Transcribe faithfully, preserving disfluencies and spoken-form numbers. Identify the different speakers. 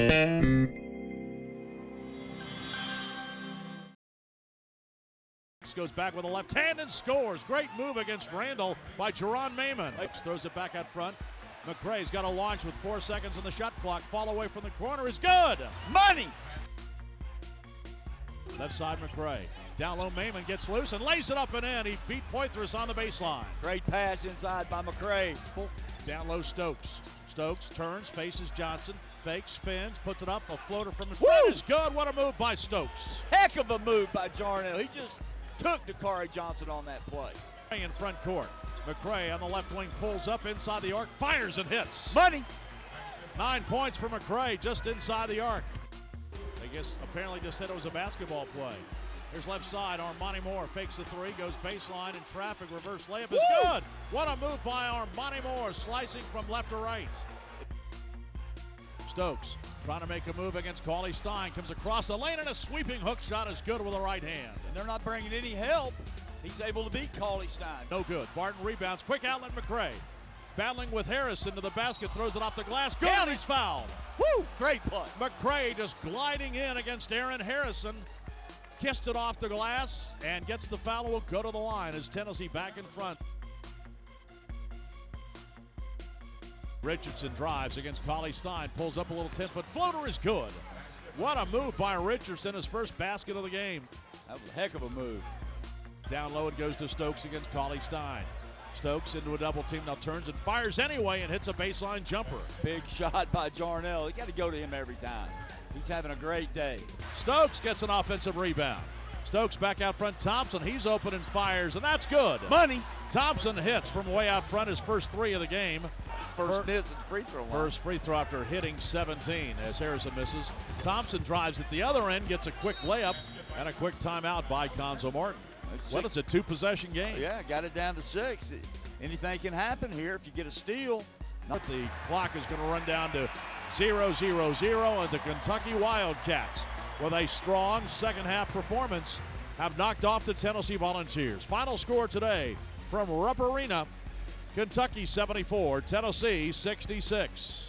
Speaker 1: Goes back with a left hand and scores. Great move against Randall by Jerron Mayman. Throws it back out front. McCray's got a launch with four seconds on the shot clock. Fall away from the corner is good.
Speaker 2: Money!
Speaker 1: Left side McCray. Down low Mayman gets loose and lays it up and in. He beat Poitras on the baseline.
Speaker 2: Great pass inside by McCray.
Speaker 1: Down low Stokes. Stokes turns, faces Johnson. Fakes, spins, puts it up. A floater from the
Speaker 2: Woo!
Speaker 1: is good. What a move by Stokes.
Speaker 2: Heck of a move by Jarnell. He just took Dakari Johnson on that play.
Speaker 1: In front court. McCray on the left wing pulls up inside the arc, fires and hits.
Speaker 2: Money.
Speaker 1: Nine points for McCray just inside the arc. I guess apparently just said it was a basketball play. Here's left side. Armani Moore fakes the three, goes baseline in traffic. Reverse layup is
Speaker 2: Woo!
Speaker 1: good. What a move by Armani Moore, slicing from left to right. Stokes trying to make a move against Cauley Stein. Comes across the lane and a sweeping hook shot is good with the right hand.
Speaker 2: And they're not bringing any help. He's able to beat Cauley Stein.
Speaker 1: No good. Barton rebounds. Quick outlet McCray. Battling with Harrison to the basket. Throws it off the glass. Good.
Speaker 2: Got it.
Speaker 1: He's fouled.
Speaker 2: Woo! Great play.
Speaker 1: McCray just gliding in against Aaron Harrison. Kissed it off the glass and gets the foul. Will go to the line as Tennessee back in front. Richardson drives against Cauley Stein. Pulls up a little ten-foot floater is good. What a move by Richardson. His first basket of the game.
Speaker 2: That was a heck of a move.
Speaker 1: Down low it goes to Stokes against Cauley Stein. Stokes into a double team, now turns and fires anyway and hits a baseline jumper.
Speaker 2: Big shot by Jarnell. You got to go to him every time. He's having a great day.
Speaker 1: Stokes gets an offensive rebound. Stokes back out front. Thompson, he's open and fires, and that's good.
Speaker 2: Money.
Speaker 1: Thompson hits from way out front, his first three of the game.
Speaker 2: First miss at free throw line.
Speaker 1: First free throw after hitting seventeen as Harrison misses. Thompson drives at the other end, gets a quick layup, and a quick timeout by Conzo Martin.
Speaker 2: It's
Speaker 1: well, it's a two-possession game.
Speaker 2: Yeah, got it down to six. Anything can happen here if you get a steal.
Speaker 1: The clock is going to run down to zero zero zero, and the Kentucky Wildcats, with a strong second-half performance, have knocked off the Tennessee Volunteers. Final score today from Rupp Arena, Kentucky seventy-four, Tennessee sixty-six.